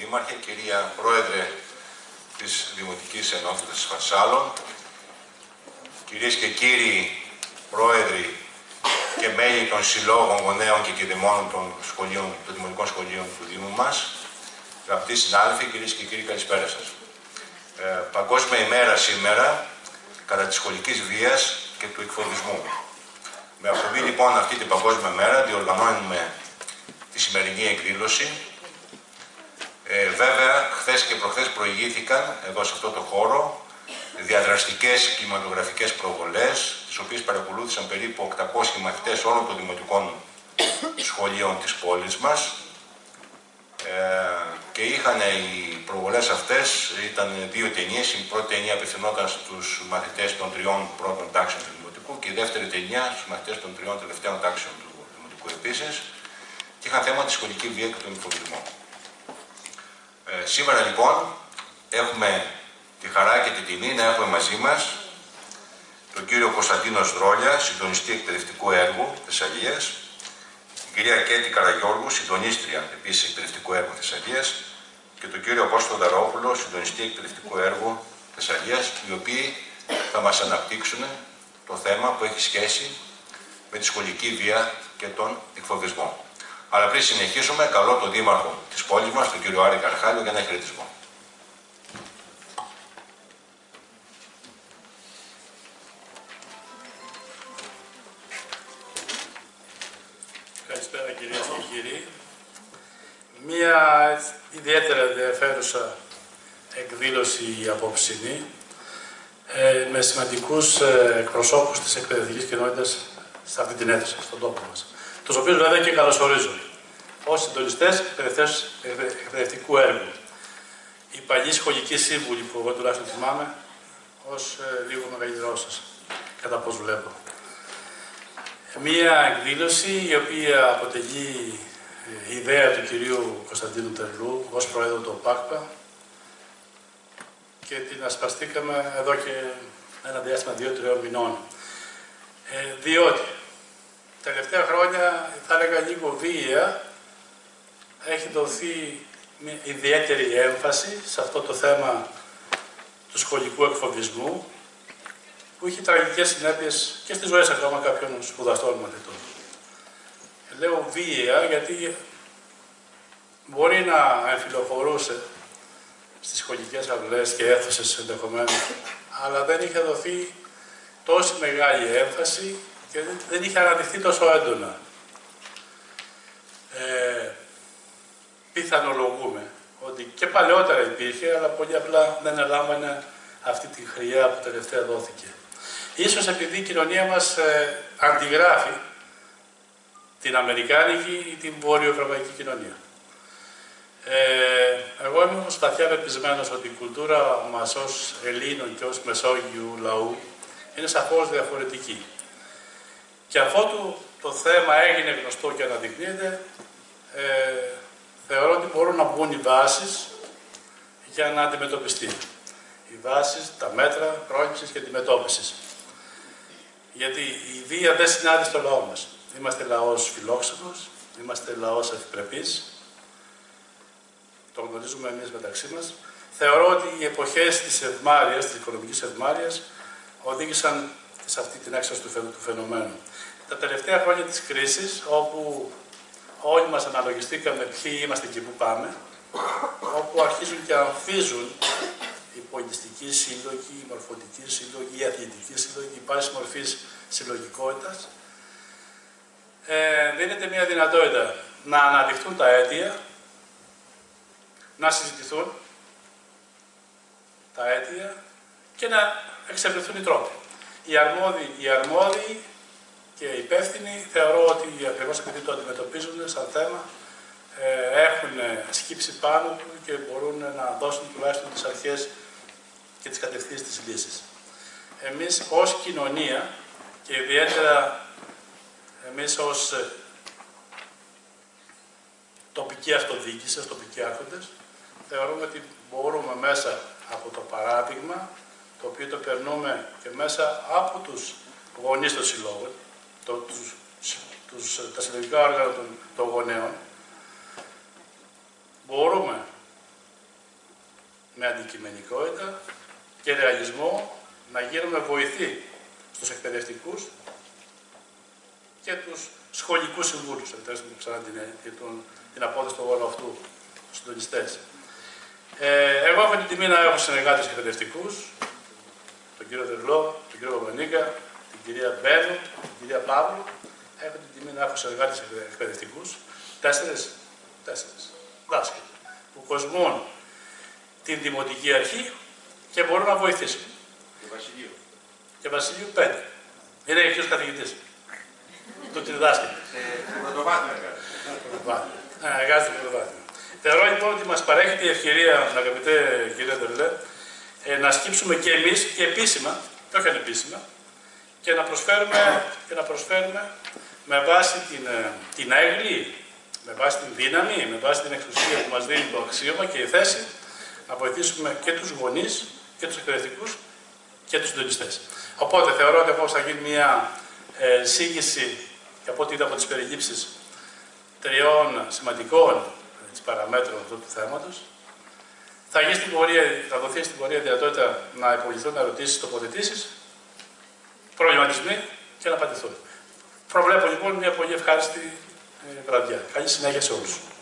Δήμαρχε, κυρία Πρόεδρε της Δημοτικής Ενότητας Φασάλων, κυρίες και κύριοι Πρόεδροι και μέλη των συλλόγων γονέων και κηδεμόνων των Δημοτικών Σχολείων του Δήμου μας, αγαπητοί συνάδελφοι, κυρίες και κύριοι, καλησπέρα σας. Παγκόσμια ημέρα σήμερα κατά της σχολικής βίας και του εκφοβισμού. Με αφορμή λοιπόν αυτή την παγκόσμια μέρα διοργανώνουμε τη σημερινή εκδήλωση. Βέβαια, χθες και προχθές προηγήθηκαν εδώ σε αυτό το χώρο διαδραστικές κινηματογραφικές προβολές, τις οποίες παρακολούθησαν περίπου 800 μαθητές όλων των δημοτικών σχολείων της πόλης μας. Και είχαν οι προβολές αυτές, ήταν δύο ταινίες. Η πρώτη ταινία απευθυνόταν στους μαθητές των 3 πρώτων τάξεων του Δημοτικού και η δεύτερη ταινία στους μαθητές των 3 τελευταίων τάξεων του Δημοτικού επίσης. Και είχαν θέμα τη σχολική βία και τον εκφοβισμό. Σήμερα λοιπόν έχουμε τη χαρά και την τιμή να έχουμε μαζί μας τον κύριο Κωνσταντίνο Σδρόλια, συντονιστή εκπαιδευτικού έργου Θεσσαλίας, την κυρία Κέτη Καραγιώργου, συντονίστρια επίσης εκπαιδευτικού έργου Θεσσαλίας και τον κύριο Απόστολο Δαρόπουλο, συντονιστή εκπαιδευτικού έργου Θεσσαλίας, οι οποίοι θα μας αναπτύξουν το θέμα που έχει σχέση με τη σχολική βία και τον εκφοβισμό. Αλλά πριν συνεχίσουμε, καλώ τον Δήμαρχο της πόλης μας, τον κύριο Άρη Καρχάλιο, για ένα χαιρετισμό. Καλησπέρα κυρίες και κύριοι. Μία ιδιαίτερα ενδιαφέρουσα εκδήλωση απόψινή με σημαντικούς εκπροσώπους της εκπαιδευτικής κοινότητας σε αυτή την αίθουσα, στον τόπο μας. Τους οποίους βέβαια και καλωσορίζω ως συντονιστές εκπαιδευτικού έργου. Οι παλιοί σχολικοί σύμβουλοι που εγώ τουλάχιστον θυμάμαι ως λίγο μεγαλύτερός σας, κατά πώς βλέπω. Μία εκδήλωση η οποία αποτελεί ιδέα του κυρίου Κωνσταντίνου Τερλού ως Προέδρου του ΟΠΑΚΠΑ και την ασπαστήκαμε εδώ και ένα διάστημα 2-3 μηνών. Διότι τα τελευταία χρόνια, θα έλεγα λίγο βία, έχει δοθεί μια ιδιαίτερη έμφαση σε αυτό το θέμα του σχολικού εκφοβισμού, που έχει τραγικές συνέπειες και στις ζωές ακόμα κάποιων σπουδαστών μαθητών. Λέω βία γιατί μπορεί να εμφυλοχωρούσε στις σχολικές αυλές και αίθουσες ενδεχομένως, αλλά δεν είχε δοθεί τόση μεγάλη έμφαση και δεν είχε αναδειχθεί τόσο έντονα. Πιθανολογούμε ότι και παλαιότερα υπήρχε, αλλά πολύ απλά δεν ελάμβανε αυτή τη χρειά που τελευταία δόθηκε. Ίσως επειδή η κοινωνία μας αντιγράφει την αμερικάνικη ή την βόρειο-ευρωπαϊκή κοινωνία. Εγώ είμαι όμως βαθιά πεπισμένος ότι η κουλτούρα μας ως Ελλήνων και ως Μεσόγειου λαού είναι σαφώς διαφορετική. Και αφότου το θέμα έγινε γνωστό και αναδεικνύεται, θεωρώ ότι μπορούν να μπουν οι βάσεις για να αντιμετωπιστεί. Οι βάσεις, τα μέτρα πρόληψης και αντιμετώπισης. Γιατί η βία δεν συνάδει στο λαό μας. Είμαστε λαός φιλόξενος, είμαστε λαός ευπρεπής. Το γνωρίζουμε εμείς μεταξύ μας. Θεωρώ ότι οι εποχές της ευμάρειας, της οικονομικής ευμάρειας, οδήγησαν σε αυτή την έξαρση του φαινομένου. Τα τελευταία χρόνια της κρίσης, όπου όλοι μας αναλογιστήκαμε ποιοι είμαστε και πού πάμε, όπου αρχίζουν και αμφίζουν οι πολιτιστικοί σύλλογοι, οι μορφωτικοί σύλλογοι, οι αθλητικοί σύλλογοι, η πάση μορφής συλλογικότητας, δίνεται μια δυνατότητα να αναδειχθούν τα αίτια, να συζητηθούν τα αίτια και να εξευρεθούν οι τρόποι. Οι αρμόδιοι και οι υπεύθυνοι θεωρώ ότι ακριβώς επειδή το αντιμετωπίζουν σαν θέμα, έχουν σκύψει πάνω του και μπορούν να δώσουν τουλάχιστον τις αρχές και τις κατευθύνσεις της λύσης. Εμείς ως κοινωνία και ιδιαίτερα εμείς ως τοπική αυτοδιοίκηση, ως τοπικοί άρχοντες, θεωρούμε ότι μπορούμε μέσα από το παράδειγμα, το οποίο το περνούμε και μέσα από τους γονείς των συλλόγων, τα συλλογικά όργανα των γονέων, μπορούμε με αντικειμενικότητα και ρεαλισμό να γίνουμε βοηθοί στους εκπαιδευτικούς και τους σχολικούς συμβούλους. Επιτρέψτε μου ξανά την απόδοση του όλου αυτού, τους συντονιστές. Εγώ έχω την τιμή να έχω συνεργάτες εκπαιδευτικούς, τον κύριο Τερλό, τον κύριο Παπανίκα, την κυρία Μπένου, την κυρία Παύλου. Έχω την τιμή να έχω συνεργάτες εκπαιδευτικούς, τέσσερις δάσκαλοι, που κοσμούν την Δημοτική Αρχή και μπορούν να βοηθήσουν. Και Βασιλείου 5. Είναι εκεί ο καθηγητής. Το τριδάσκαλο. Πρωτοβάθμιο εργάζεται. Εργάζεται πρωτοβάθμιο. Θεωρώ λοιπόν ότι μας παρέχεται η ευκαιρία, αγαπητέ κύριε Τερλέ, να ασκήσουμε και εμείς και επίσημα, και όχι ανεπίσημα, και να προσφέρουμε με βάση την έγκλη, με βάση την δύναμη, με βάση την εξουσία που μας δίνει το αξίωμα και η θέση, να βοηθήσουμε και τους γονείς και τους εκπαιδευτικούς και τους συντονιστές. Οπότε θεωρώ ότι θα γίνει μια εισήγηση, και από ό,τι είδα από τις περιλήψεις, 3 σημαντικών παραμέτρων αυτού του θέματος. Θα δοθεί στην πορεία δυνατότητα να υποβληθούν ερωτήσεις, τοποθετήσεις, προβληματισμοί και να απαντηθούν. Προβλέπω λοιπόν μια πολύ ευχάριστη βραδιά. Καλή συνέχεια σε όλους.